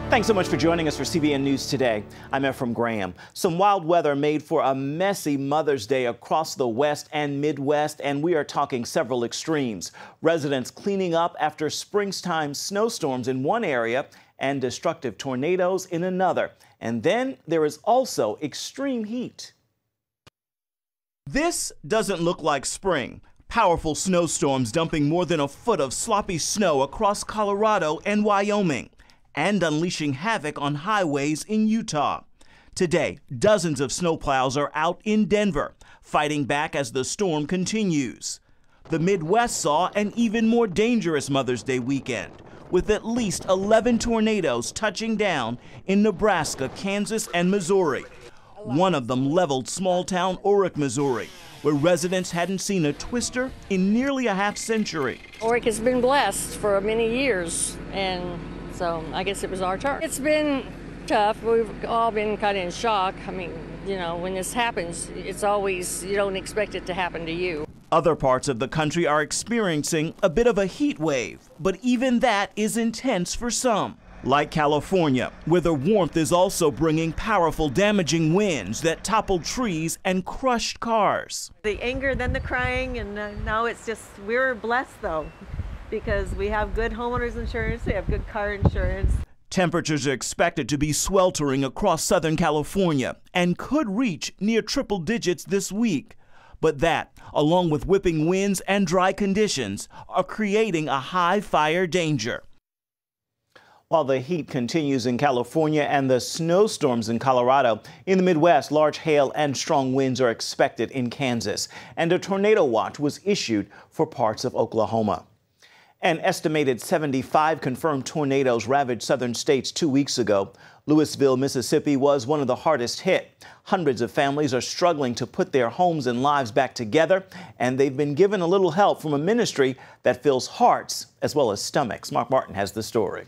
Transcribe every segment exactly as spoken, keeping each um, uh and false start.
Thanks so much for joining us for C B N News Today. I'm Ephraim Graham. Some wild weather made for a messy Mother's Day across the West and Midwest, and we are talking several extremes. Residents cleaning up after springtime snowstorms in one area and destructive tornadoes in another. And then there is also extreme heat. This doesn't look like spring. Powerful snowstorms dumping more than a foot of sloppy snow across Colorado and Wyoming, and unleashing havoc on highways in Utah. Today, dozens of snowplows are out in Denver, fighting back as the storm continues. The Midwest saw an even more dangerous Mother's Day weekend, with at least eleven tornadoes touching down in Nebraska, Kansas, and Missouri. One of them leveled small-town Orick, Missouri, where residents hadn't seen a twister in nearly a half century. Orick has been blessed for many years, and so I guess it was our turn. It's been tough. We've all been kind of in shock. I mean, you know, when this happens, it's always, you don't expect it to happen to you. Other parts of the country are experiencing a bit of a heat wave, but even that is intense for some. Like California, where the warmth is also bringing powerful, damaging winds that toppled trees and crushed cars. The anger, then the crying, and uh, now it's just, we're blessed though, because we have good homeowners insurance, we have good car insurance. Temperatures are expected to be sweltering across Southern California and could reach near triple digits this week. But that, along with whipping winds and dry conditions, are creating a high fire danger. While the heat continues in California and the snowstorms in Colorado, in the Midwest, large hail and strong winds are expected in Kansas, and a tornado watch was issued for parts of Oklahoma. An estimated seventy-five confirmed tornadoes ravaged southern states two weeks ago. Louisville, Mississippi was one of the hardest hit. Hundreds of families are struggling to put their homes and lives back together, and they've been given a little help from a ministry that fills hearts as well as stomachs. Mark Martin has the story.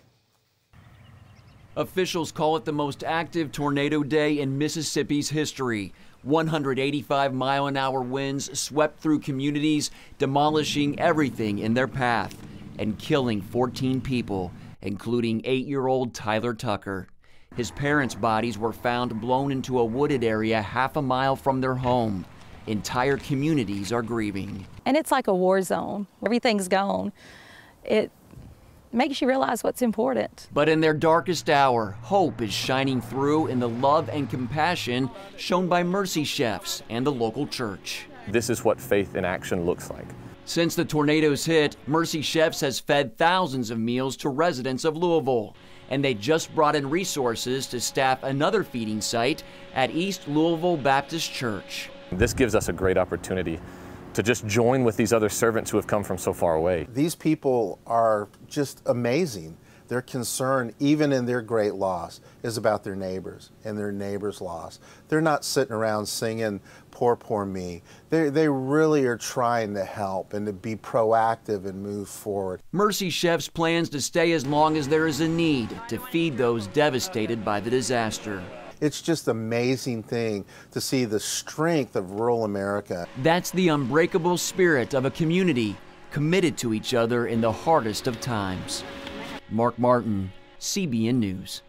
Officials call it the most active tornado day in Mississippi's history. one hundred eighty-five mile an hour winds swept through communities, demolishing everything in their path and killing fourteen people, including eight-year-old Tyler Tucker. His parents' bodies were found blown into a wooded area half a mile from their home. Entire communities are grieving. And it's like a war zone. Everything's gone. It makes you realize what's important. But in their darkest hour, hope is shining through in the love and compassion shown by Mercy Chefs and the local church. This is what faith in action looks like. Since the tornadoes hit, Mercy Chefs has fed thousands of meals to residents of Louisville, and they just brought in resources to staff another feeding site at East Louisville Baptist Church. This gives us a great opportunity to just join with these other servants who have come from so far away. These people are just amazing. Their concern, even in their great loss, is about their neighbors and their neighbors' loss. They're not sitting around singing, poor, poor me. They, they really are trying to help and to be proactive and move forward. Mercy Chefs plans to stay as long as there is a need to feed those devastated by the disaster. It's just an amazing thing to see the strength of rural America. That's the unbreakable spirit of a community committed to each other in the hardest of times. Mark Martin, C B N News.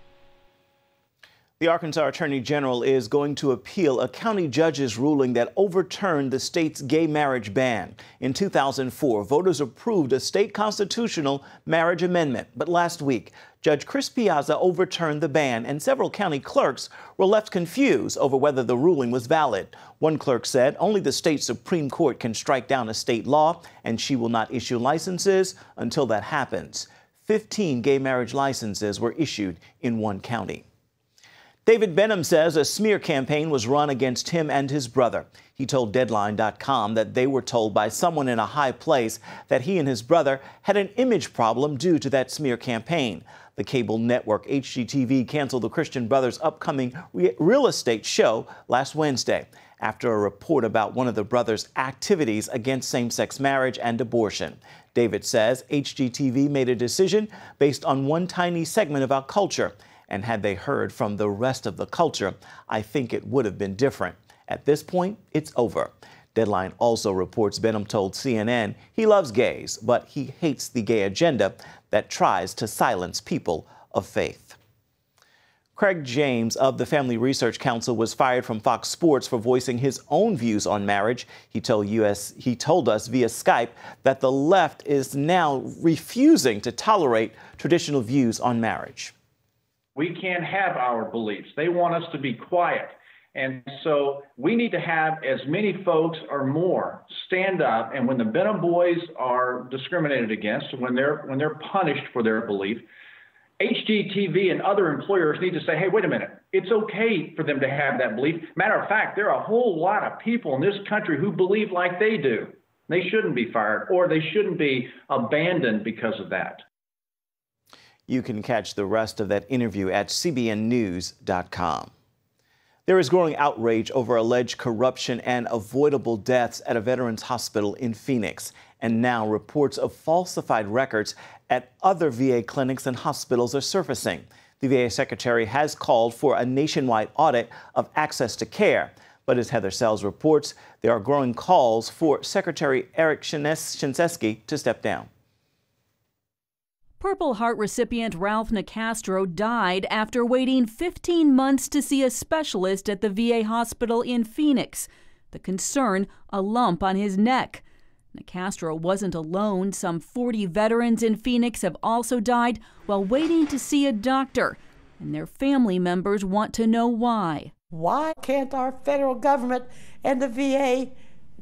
The Arkansas Attorney General is going to appeal a county judge's ruling that overturned the state's gay marriage ban. In two thousand four, voters approved a state constitutional marriage amendment. But last week, Judge Chris Piazza overturned the ban, and several county clerks were left confused over whether the ruling was valid. One clerk said only the state Supreme Court can strike down a state law, and she will not issue licenses until that happens. fifteen gay marriage licenses were issued in one county. David Benham says a smear campaign was run against him and his brother. He told Deadline dot com that they were told by someone in a high place that he and his brother had an image problem due to that smear campaign. The cable network H G T V canceled the Christian brothers' upcoming re- real estate show last Wednesday after a report about one of the brothers' activities against same-sex marriage and abortion. David says H G T V made a decision based on one tiny segment of our culture. And had they heard from the rest of the culture, I think it would have been different. At this point, it's over. Deadline also reports Benham told C N N he loves gays, but he hates the gay agenda that tries to silence people of faith. Craig James of the Family Research Council was fired from Fox Sports for voicing his own views on marriage. He told U S he told us via Skype that the left is now refusing to tolerate traditional views on marriage. We can't have our beliefs. They want us to be quiet. And so we need to have as many folks or more stand up, and when the Benham boys are discriminated against, when they're when they're punished for their belief, H G T V and other employers need to say, hey, wait a minute, it's okay for them to have that belief. Matter of fact, there are a whole lot of people in this country who believe like they do. They shouldn't be fired, or they shouldn't be abandoned because of that. You can catch the rest of that interview at C B N news dot com. There is growing outrage over alleged corruption and avoidable deaths at a veterans hospital in Phoenix. And now reports of falsified records at other V A clinics and hospitals are surfacing. The V A secretary has called for a nationwide audit of access to care. But as Heather Sells reports, there are growing calls for Secretary Eric Shinseki to step down. Purple Heart recipient Ralph Nicastro died after waiting fifteen months to see a specialist at the V A hospital in Phoenix. The concern, a lump on his neck. Nicastro wasn't alone. Some forty veterans in Phoenix have also died while waiting to see a doctor, and their family members want to know why. Why can't our federal government and the V A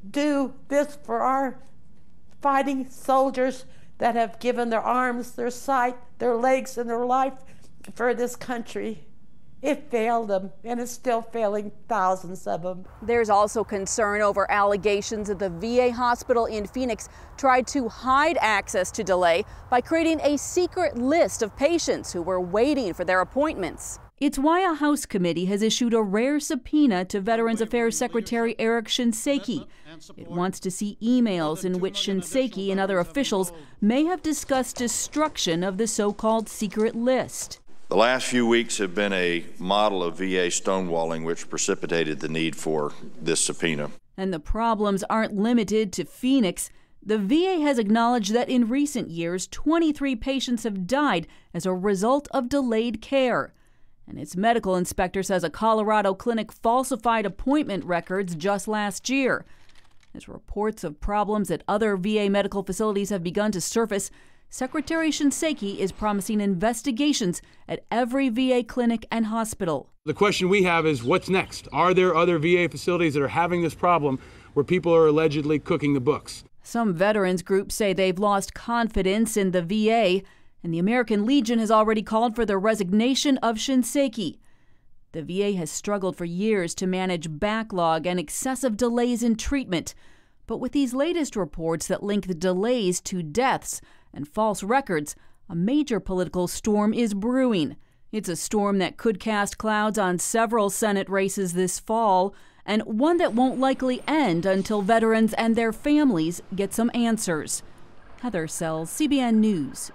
do this for our fighting soldiers that have given their arms, their sight, their legs, and their life for this country? It failed them, and it's still failing thousands of them. There's also concern over allegations that the V A hospital in Phoenix tried to hide access to delay by creating a secret list of patients who were waiting for their appointments. It's why a House committee has issued a rare subpoena to Veterans Affairs Secretary Eric Shinseki. It wants to see emails in which Shinseki and other officials may have discussed destruction of the so-called secret list. The last few weeks have been a model of V A stonewalling, which precipitated the need for this subpoena. And the problems aren't limited to Phoenix. The V A has acknowledged that in recent years, twenty-three patients have died as a result of delayed care. And its medical inspector says a Colorado clinic falsified appointment records just last year. As reports of problems at other V A medical facilities have begun to surface, Secretary Shinseki is promising investigations at every V A clinic and hospital. The question we have is, what's next? Are there other V A facilities that are having this problem where people are allegedly cooking the books? Some veterans groups say they've lost confidence in the V A, and the American Legion has already called for the resignation of Shinseki. The V A has struggled for years to manage backlog and excessive delays in treatment. But with these latest reports that link the delays to deaths and false records, a major political storm is brewing. It's a storm that could cast clouds on several Senate races this fall, and one that won't likely end until veterans and their families get some answers. Heather Sells, C B N News.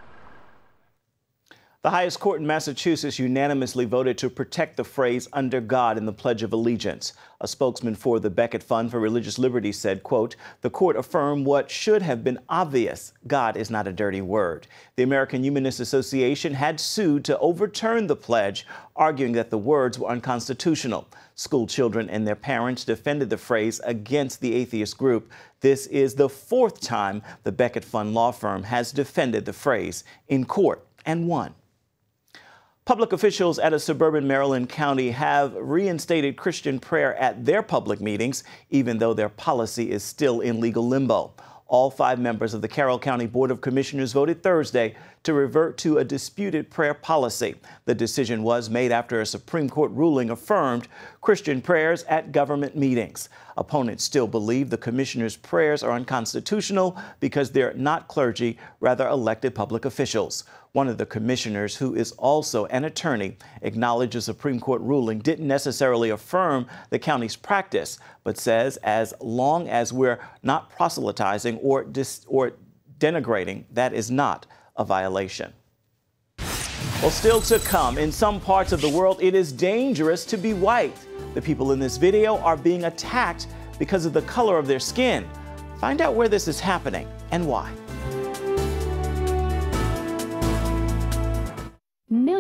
The highest court in Massachusetts unanimously voted to protect the phrase "under God" in the Pledge of Allegiance. A spokesman for the Becket Fund for Religious Liberty said, quote, "The court affirmed what should have been obvious. God is not a dirty word." The American Humanist Association had sued to overturn the pledge, arguing that the words were unconstitutional. School children and their parents defended the phrase against the atheist group. This is the fourth time the Becket Fund law firm has defended the phrase in court and won. Public officials at a suburban Maryland county have reinstated Christian prayer at their public meetings, even though their policy is still in legal limbo. All five members of the Carroll County Board of Commissioners voted Thursday to revert to a disputed prayer policy. The decision was made after a Supreme Court ruling affirmed Christian prayers at government meetings. Opponents still believe the commissioners' prayers are unconstitutional because they're not clergy, rather elected public officials. One of the commissioners, who is also an attorney, acknowledged the Supreme Court ruling didn't necessarily affirm the county's practice, but says as long as we're not proselytizing or, dis- or denigrating, that is not a violation. Well, still to come, in some parts of the world, it is dangerous to be white. The people in this video are being attacked because of the color of their skin. Find out where this is happening and why. Millions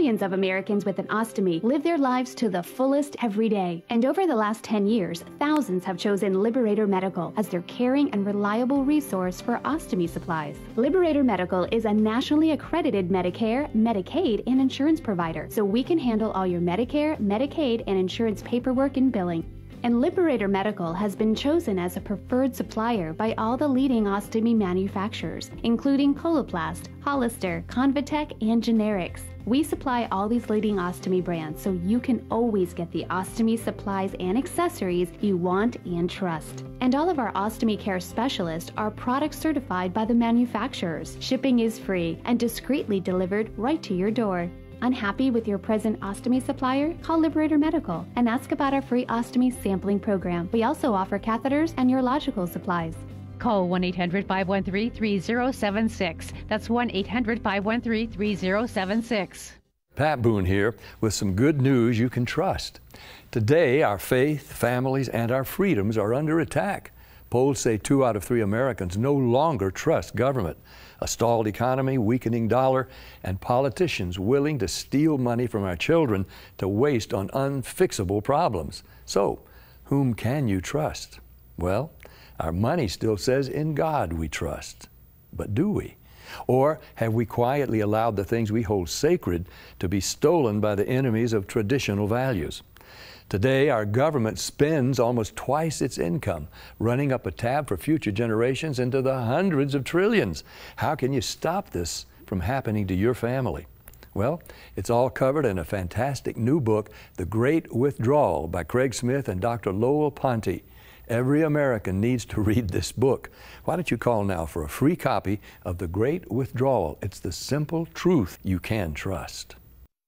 Millions of Americans with an ostomy live their lives to the fullest every day. And over the last ten years, thousands have chosen Liberator Medical as their caring and reliable resource for ostomy supplies. Liberator Medical is a nationally accredited Medicare, Medicaid, and insurance provider, so we can handle all your Medicare, Medicaid, and insurance paperwork and billing. And Liberator Medical has been chosen as a preferred supplier by all the leading ostomy manufacturers, including Coloplast, Hollister, Convatec, and Generics. We supply all these leading ostomy brands, so you can always get the ostomy supplies and accessories you want and trust. And all of our ostomy care specialists are product certified by the manufacturers. Shipping is free and discreetly delivered right to your door. Unhappy with your present ostomy supplier? Call Liberator Medical and ask about our free ostomy sampling program. We also offer catheters and urological supplies. Call one eight hundred, five one three, three zero seven six. That's one eight hundred, five one three, three zero seven six. Pat Boone here with some good news you can trust. Today, our faith, families, and our freedoms are under attack. Polls say two out of three Americans no longer trust government. A stalled economy, weakening dollar, and politicians willing to steal money from our children to waste on unfixable problems. So, whom can you trust? Well, our money still says in God we trust. But do we? Or have we quietly allowed the things we hold sacred to be stolen by the enemies of traditional values? Today, our government spends almost twice its income, running up a tab for future generations into the hundreds of trillions. How can you stop this from happening to your family? Well, it's all covered in a fantastic new book, The Great Withdrawal by Craig Smith and Doctor Lowell Ponte. Every American needs to read this book. Why don't you call now for a free copy of The Great Withdrawal? It's the simple truth you can trust.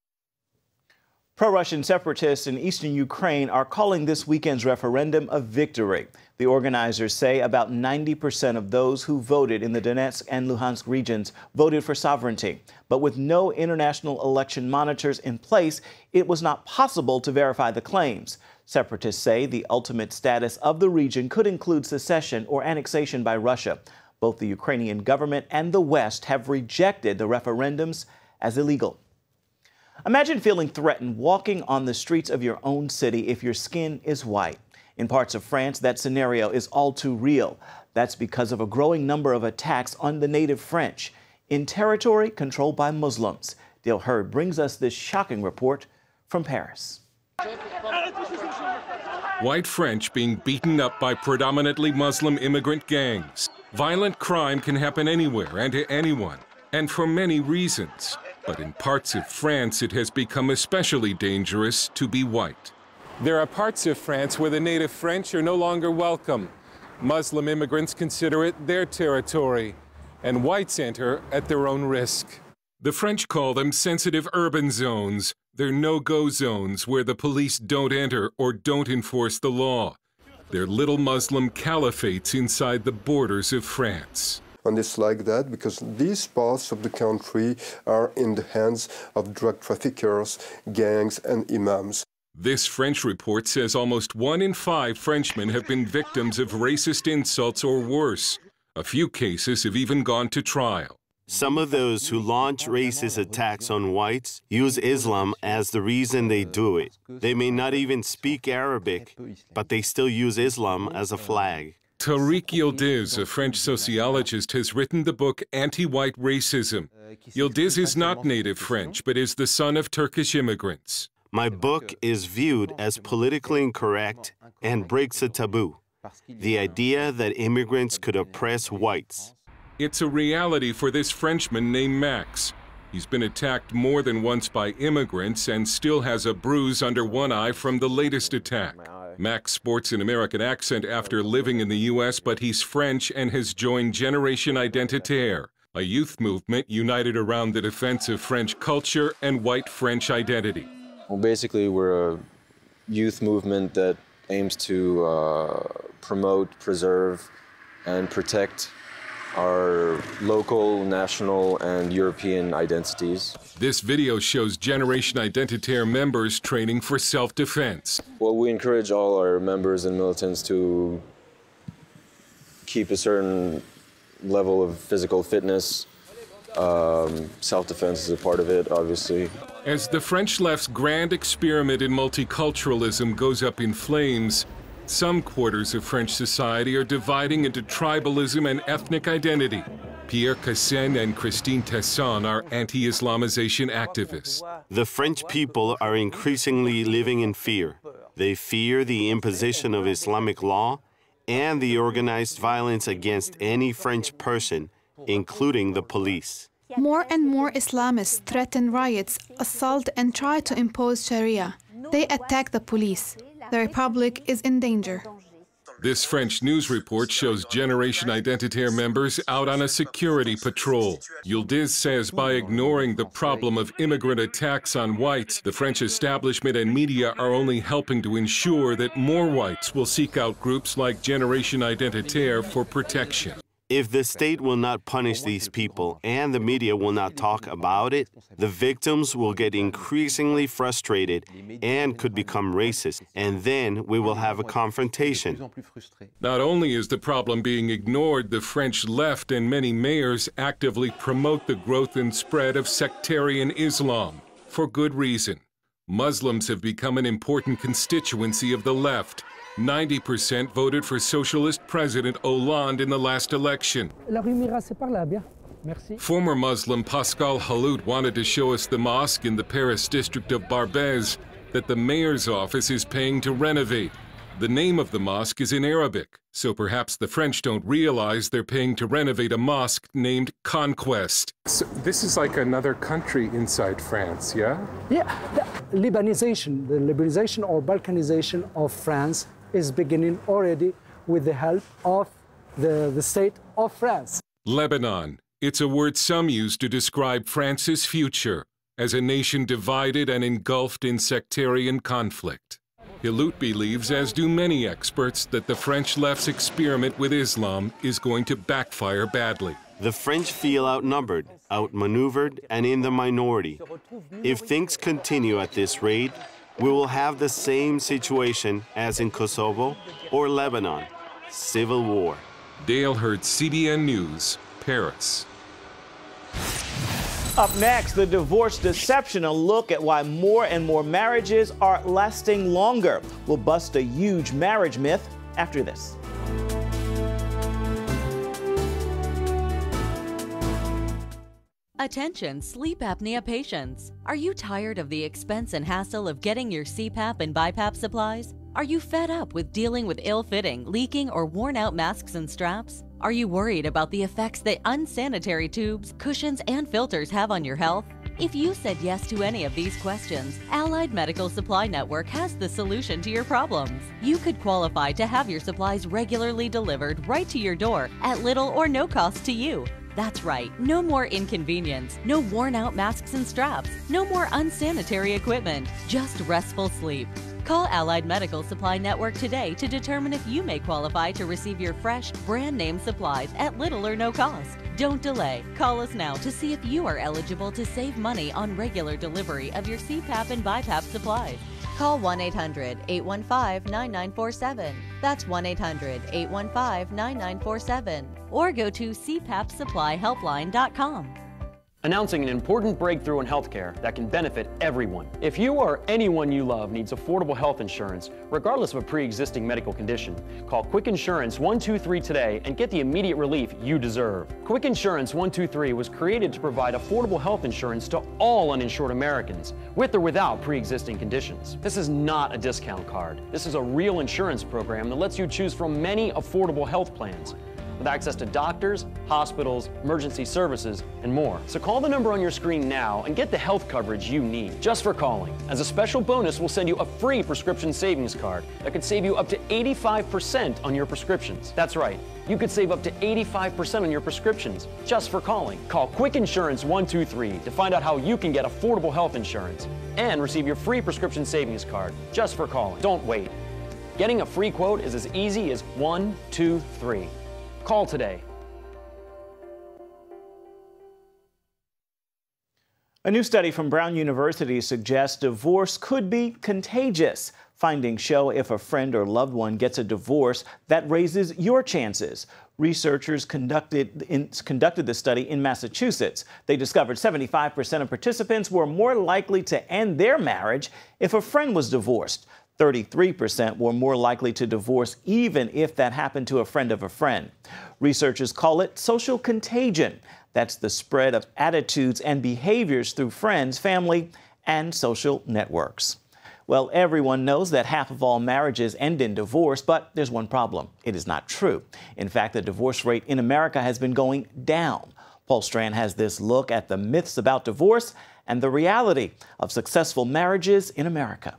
Pro-Russian separatists in eastern Ukraine are calling this weekend's referendum a victory. The organizers say about ninety percent of those who voted in the Donetsk and Luhansk regions voted for sovereignty. But with no international election monitors in place, it was not possible to verify the claims. Separatists say the ultimate status of the region could include secession or annexation by Russia. Both the Ukrainian government and the West have rejected the referendums as illegal. Imagine feeling threatened walking on the streets of your own city if your skin is white. In parts of France, that scenario is all too real. That's because of a growing number of attacks on the native French in territory controlled by Muslims. Dale Hurd brings us this shocking report from Paris. White French being beaten up by predominantly Muslim immigrant gangs. Violent crime can happen anywhere and to anyone, and for many reasons. But in parts of France, it has become especially dangerous to be white. There are parts of France where the native French are no longer welcome. Muslim immigrants consider it their territory, and whites enter at their own risk. The French call them sensitive urban zones. They're no-go zones where the police don't enter or don't enforce the law. They're little Muslim caliphates inside the borders of France. And it's like that because these parts of the country are in the hands of drug traffickers, gangs, and imams. This French report says almost one in five Frenchmen have been victims of racist insults or worse. A few cases have even gone to trial. Some of those who launch racist attacks on whites use Islam as the reason they do it. They may not even speak Arabic, but they still use Islam as a flag. Tariq Yildiz, a French sociologist, has written the book Anti-White Racism. Yildiz is not native French, but is the son of Turkish immigrants. My book is viewed as politically incorrect and breaks a taboo, the idea that immigrants could oppress whites. It's a reality for this Frenchman named Max. He's been attacked more than once by immigrants and still has a bruise under one eye from the latest attack. Max sports an American accent after living in the U S, but he's French and has joined Generation Identitaire, a youth movement united around the defense of French culture and white French identity. Well, basically, we're a youth movement that aims to uh, promote, preserve, and protect our local, national, and European identities. This video shows Generation Identitaire members training for self-defense. Well, we encourage all our members and militants to keep a certain level of physical fitness Um, self-defense is a part of it, obviously. As the French left's grand experiment in multiculturalism goes up in flames, some quarters of French society are dividing into tribalism and ethnic identity. Pierre Cassen and Christine Tesson are anti-Islamization activists. The French people are increasingly living in fear. They fear the imposition of Islamic law and the organized violence against any French person, including the police. More and more Islamists threaten riots, assault, and try to impose Sharia. They attack the police. The Republic is in danger. This French news report shows Generation Identitaire members out on a security patrol. Yildiz says by ignoring the problem of immigrant attacks on whites, the French establishment and media are only helping to ensure that more whites will seek out groups like Generation Identitaire for protection. If the state will not punish these people and the media will not talk about it, the victims will get increasingly frustrated and could become racist, and then we will have a confrontation. Not only is the problem being ignored, the French left and many mayors actively promote the growth and spread of sectarian Islam, for good reason. Muslims have become an important constituency of the left. ninety percent voted for Socialist President Hollande in the last election. Former Muslim Pascal Halout wanted to show us the mosque in the Paris district of Barbès that the mayor's office is paying to renovate. The name of the mosque is in Arabic, so perhaps the French don't realize they're paying to renovate a mosque named Conquest. So this is like another country inside France, yeah? Yeah, the Libanization, the liberalization or Balkanization of France is beginning already with the help of the, the state of France. Lebanon. It's a word some use to describe France's future as a nation divided and engulfed in sectarian conflict. Halout believes, as do many experts, that the French left's experiment with Islam is going to backfire badly. The French feel outnumbered, outmaneuvered, and in the minority. If things continue at this rate, we will have the same situation as in Kosovo or Lebanon, civil war. Dale Hurd, C B N News, Paris. Up next, the divorce deception, a look at why more and more marriages are lasting longer. We'll bust a huge marriage myth after this. Attention sleep apnea patients. Are you tired of the expense and hassle of getting your C PAP and B I PAP supplies? Are you fed up with dealing with ill-fitting, leaking, or worn-out masks and straps? Are you worried about the effects that unsanitary tubes, cushions, and filters have on your health? If you said yes to any of these questions, Allied Medical Supply Network has the solution to your problems. You could qualify to have your supplies regularly delivered right to your door at little or no cost to you. That's right, no more inconvenience, no worn-out masks and straps, no more unsanitary equipment, just restful sleep. Call Allied Medical Supply Network today to determine if you may qualify to receive your fresh, brand-name supplies at little or no cost. Don't delay. Call us now to see if you are eligible to save money on regular delivery of your C PAP and B I PAP supplies. Call one eight hundred, eight one five, nine nine four seven. That's one eight hundred, eight one five, nine nine four seven. Or go to c pap supply helpline dot com. Announcing an important breakthrough in healthcare that can benefit everyone. If you or anyone you love needs affordable health insurance, regardless of a pre-existing medical condition, call Quick Insurance one two three today and get the immediate relief you deserve. Quick Insurance one two three was created to provide affordable health insurance to all uninsured Americans, with or without pre-existing conditions. This is not a discount card. This is a real insurance program that lets you choose from many affordable health plans, with access to doctors, hospitals, emergency services, and more. So call the number on your screen now and get the health coverage you need just for calling. As a special bonus, we'll send you a free prescription savings card that could save you up to eighty-five percent on your prescriptions. That's right, you could save up to eighty-five percent on your prescriptions just for calling. Call Quick Insurance one two three to find out how you can get affordable health insurance and receive your free prescription savings card just for calling. Don't wait. Getting a free quote is as easy as one, two, three. Call today. A new study from Brown University suggests divorce could be contagious. Findings show if a friend or loved one gets a divorce, that raises your chances. Researchers conducted, in, conducted the study in Massachusetts. They discovered seventy-five percent of participants were more likely to end their marriage if a friend was divorced. thirty-three percent were more likely to divorce even if that happened to a friend of a friend. Researchers call it social contagion. That's the spread of attitudes and behaviors through friends, family, and social networks. Well, everyone knows that half of all marriages end in divorce, but there's one problem. It is not true. In fact, the divorce rate in America has been going down. Paul Strand has this look at the myths about divorce and the reality of successful marriages in America.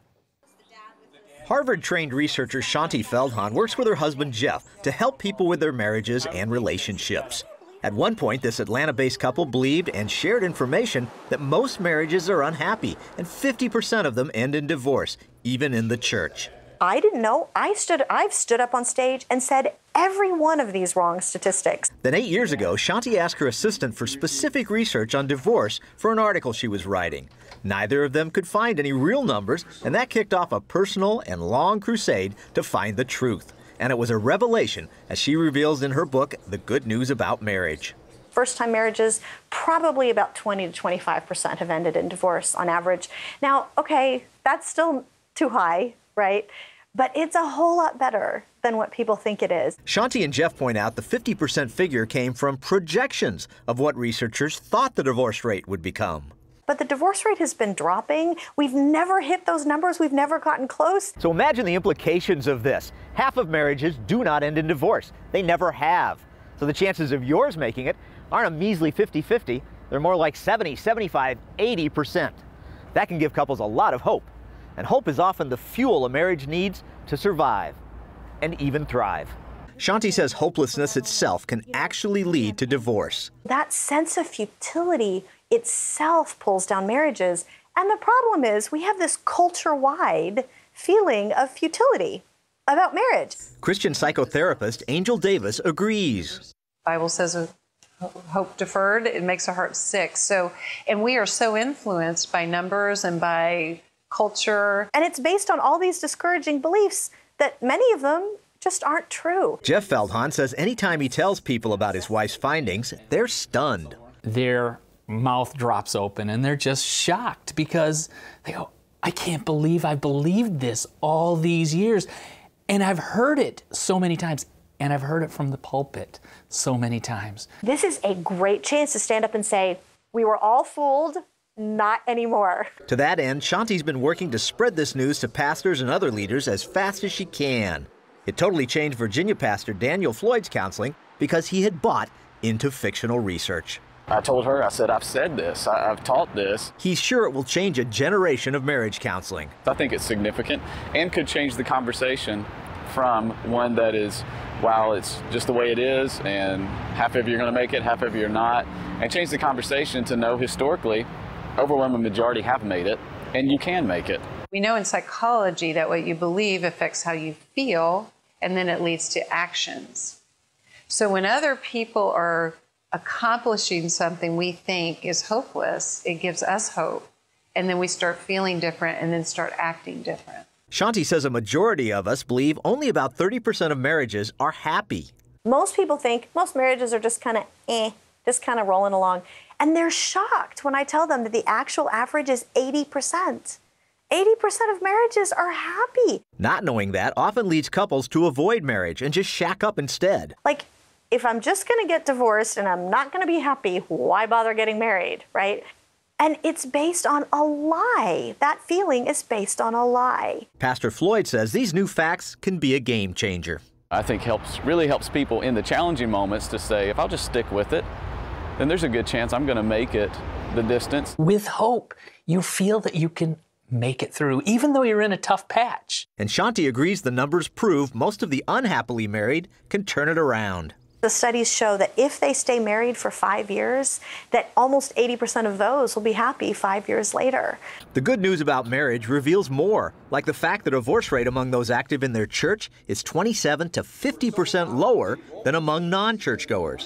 Harvard-trained researcher Shanti Feldhahn works with her husband Jeff to help people with their marriages and relationships. At one point, this Atlanta-based couple believed and shared information that most marriages are unhappy, and fifty percent of them end in divorce, even in the church. I didn't know. I stood, I've stood up on stage and said every one of these wrong statistics. Then eight years ago, Shanti asked her assistant for specific research on divorce for an article she was writing. Neither of them could find any real numbers, and that kicked off a personal and long crusade to find the truth. And it was a revelation, as she reveals in her book, The Good News About Marriage. First-time marriages, probably about twenty to twenty-five percent have ended in divorce on average. Now, okay, that's still too high, right? But it's a whole lot better than what people think it is. Shanti and Jeff point out the fifty percent figure came from projections of what researchers thought the divorce rate would become. But the divorce rate has been dropping. We've never hit those numbers. We've never gotten close. So imagine the implications of this. Half of marriages do not end in divorce. They never have. So the chances of yours making it aren't a measly fifty fifty. They're more like seventy, seventy-five, eighty percent. That can give couples a lot of hope. And hope is often the fuel a marriage needs to survive and even thrive. Shanti says hopelessness itself can actually lead to divorce. That sense of futility itself pulls down marriages. And the problem is we have this culture-wide feeling of futility about marriage. Christian psychotherapist Angel Davis agrees. The Bible says hope deferred, it makes our heart sick. So, and we are so influenced by numbers and by culture. And it's based on all these discouraging beliefs that many of them just aren't true. Jeff Feldhahn says anytime he tells people about his wife's findings, they're stunned. Their mouth drops open and they're just shocked because they go, I can't believe I believed this all these years. And I've heard it so many times, and I've heard it from the pulpit so many times. This is a great chance to stand up and say, we were all fooled, not anymore. To that end, Shanti's been working to spread this news to pastors and other leaders as fast as she can. It totally changed Virginia pastor Daniel Floyd's counseling because he had bought into fictional research. I told her, I said, I've said this, I, I've taught this. He's sure it will change a generation of marriage counseling. I think it's significant and could change the conversation from one that is, wow, it's just the way it is, and half of you are going to make it, half of you are not, and change the conversation to know historically, overwhelming majority have made it, and you can make it. We know in psychology that what you believe affects how you feel, and then it leads to actions. So when other people are accomplishing something we think is hopeless, it gives us hope. And then we start feeling different and then start acting different. Shanti says a majority of us believe only about thirty percent of marriages are happy. Most people think most marriages are just kind of eh, just kind of rolling along. And they're shocked when I tell them that the actual average is eighty percent. eighty percent of marriages are happy. Not knowing that often leads couples to avoid marriage and just shack up instead. Like, if I'm just going to get divorced and I'm not going to be happy, why bother getting married, right? And it's based on a lie. That feeling is based on a lie. Pastor Floyd says these new facts can be a game changer. I think helps really helps people in the challenging moments to say, if I'll just stick with it, then there's a good chance I'm going to make it the distance. With hope, you feel that you can make it through, even though you're in a tough patch. And Shanti agrees the numbers prove most of the unhappily married can turn it around. The studies show that if they stay married for five years, that almost eighty percent of those will be happy five years later. The good news about marriage reveals more, like the fact the divorce rate among those active in their church is twenty-seven to fifty percent lower than among non-churchgoers.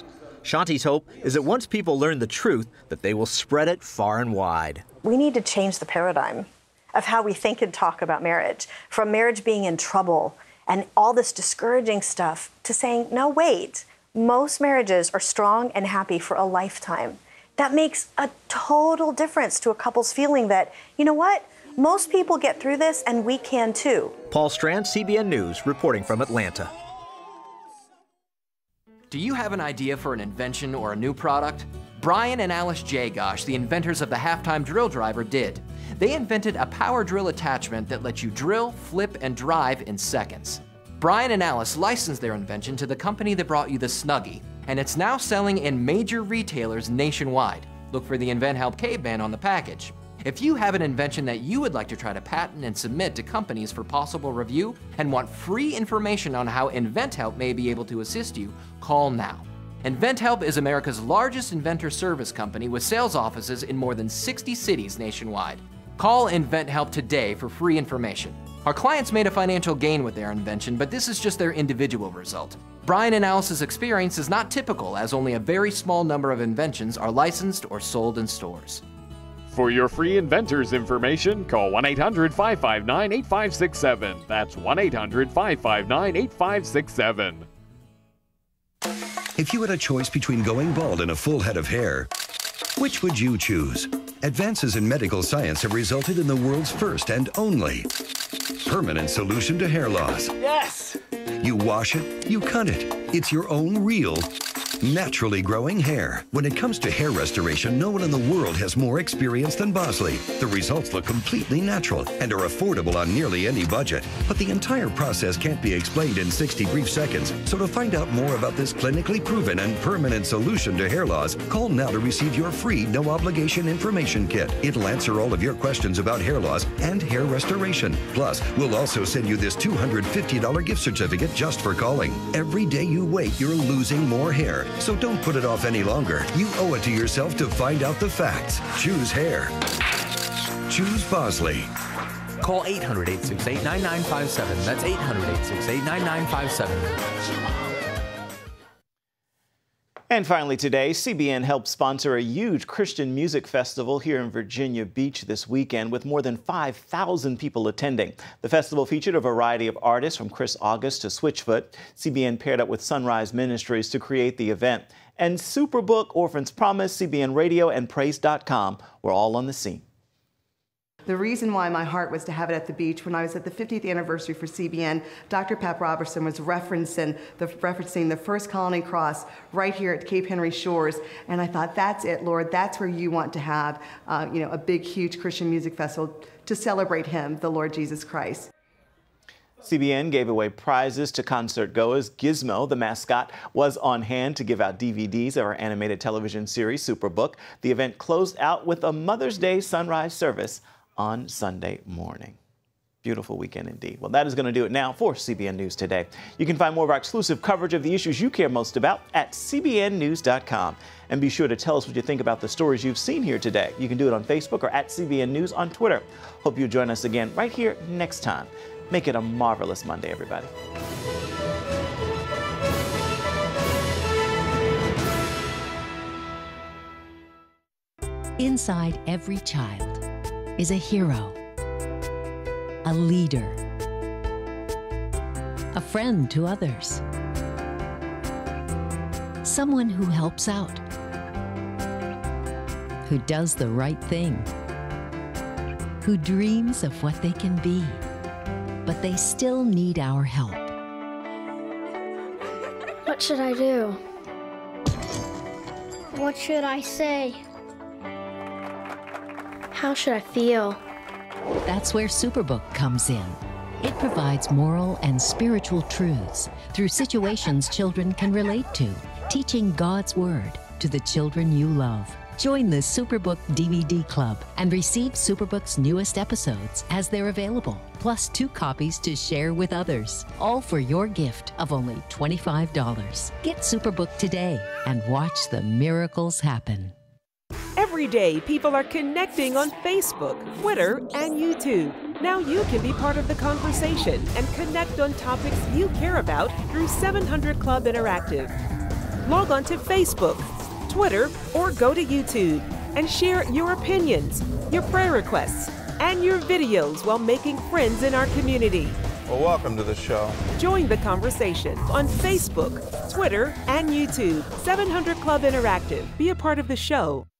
Shanti's hope is that once people learn the truth, that they will spread it far and wide. We need to change the paradigm of how we think and talk about marriage, from marriage being in trouble and all this discouraging stuff to saying, no, wait, most marriages are strong and happy for a lifetime. That makes a total difference to a couple's feeling that, you know what, most people get through this and we can too. Paul Strand, C B N News, reporting from Atlanta. Do you have an idea for an invention or a new product? Brian and Alice Jagosh, the inventors of the halftime drill driver, did. They invented a power drill attachment that lets you drill, flip, and drive in seconds. Brian and Alice licensed their invention to the company that brought you the Snuggie, and it's now selling in major retailers nationwide. Look for the Invent Help Caveman on the package. If you have an invention that you would like to try to patent and submit to companies for possible review and want free information on how InventHelp may be able to assist you, call now. InventHelp is America's largest inventor service company with sales offices in more than sixty cities nationwide. Call InventHelp today for free information. Our clients made a financial gain with their invention, but this is just their individual result. Brian and Alice's experience is not typical, as only a very small number of inventions are licensed or sold in stores. For your free inventors information, call one eight hundred, five five nine, eight five six seven. That's one eight hundred, five five nine, eight five six seven. If you had a choice between going bald and a full head of hair, which would you choose? Advances in medical science have resulted in the world's first and only permanent solution to hair loss. Yes! You wash it, you cut it. It's your own real, naturally growing hair. When it comes to hair restoration, no one in the world has more experience than Bosley. The results look completely natural and are affordable on nearly any budget. But the entire process can't be explained in sixty brief seconds. So to find out more about this clinically proven and permanent solution to hair loss, call now to receive your free no-obligation information kit. It'll answer all of your questions about hair loss and hair restoration. Plus, we'll also send you this two hundred fifty dollar gift certificate just for calling. Every day you wait, you're losing more hair. So don't put it off any longer. You owe it to yourself to find out the facts. Choose hair. Choose Bosley. Call eight hundred, eight six eight, nine nine five seven. That's eight hundred, eight six eight, nine nine five seven. And finally today, C B N helped sponsor a huge Christian music festival here in Virginia Beach this weekend with more than five thousand people attending. The festival featured a variety of artists from Chris August to Switchfoot. C B N paired up with Sunrise Ministries to create the event. And Superbook, Orphan's Promise, C B N Radio, and Praise dot com were all on the scene. The reason why my heart was to have it at the beach, when I was at the fiftieth anniversary for C B N, Doctor Pap Robertson was referencing the, referencing the first colony cross right here at Cape Henry Shores, and I thought, that's it, Lord, that's where you want to have uh, you know, a big, huge Christian music festival to celebrate him, the Lord Jesus Christ. C B N gave away prizes to concert goers. Gizmo, the mascot, was on hand to give out D V Ds of our animated television series, Superbook. The event closed out with a Mother's Day sunrise service on Sunday morning. Beautiful weekend indeed. Well, that is going to do it now for C B N News Today. You can find more of our exclusive coverage of the issues you care most about at C B N news dot com. And be sure to tell us what you think about the stories you've seen here today. You can do it on Facebook or at C B N News on Twitter. Hope you'll join us again right here next time. Make it a marvelous Monday, everybody. Inside every child is a hero, a leader, a friend to others, someone who helps out, who does the right thing, who dreams of what they can be, but they still need our help. What should I do? What should I say? How should I feel? That's where Superbook comes in. It provides moral and spiritual truths through situations children can relate to, teaching God's Word to the children you love. Join the Superbook D V D Club and receive Superbook's newest episodes as they're available, plus two copies to share with others, all for your gift of only twenty-five dollars. Get Superbook today and watch the miracles happen. Every day, people are connecting on Facebook, Twitter, and YouTube. Now you can be part of the conversation and connect on topics you care about through seven hundred Club Interactive. Log on to Facebook, Twitter, or go to YouTube and share your opinions, your prayer requests, and your videos while making friends in our community. Well, welcome to the show. Join the conversation on Facebook, Twitter, and YouTube. seven hundred Club Interactive. Be a part of the show.